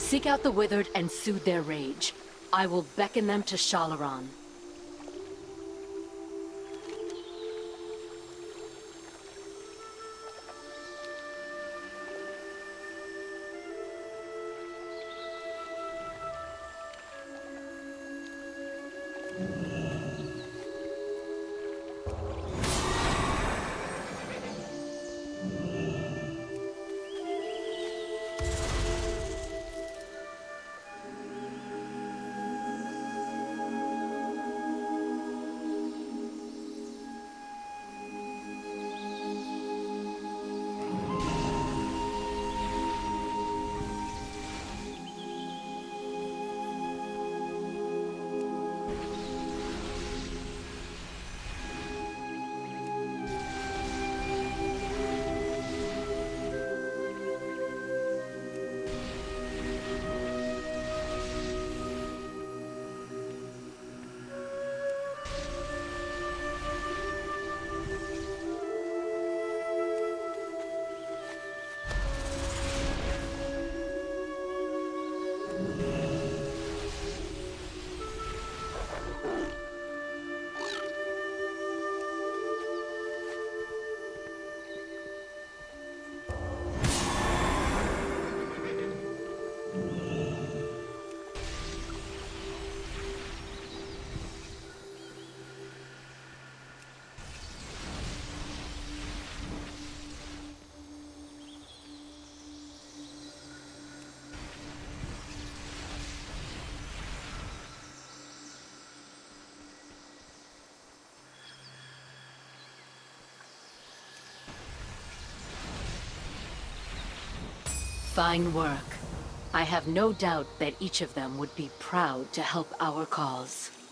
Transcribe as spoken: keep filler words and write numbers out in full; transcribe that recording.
Seek out the Withered and soothe their rage. I will beckon them to Shalaran. Fine work. I have no doubt that each of them would be proud to help our cause.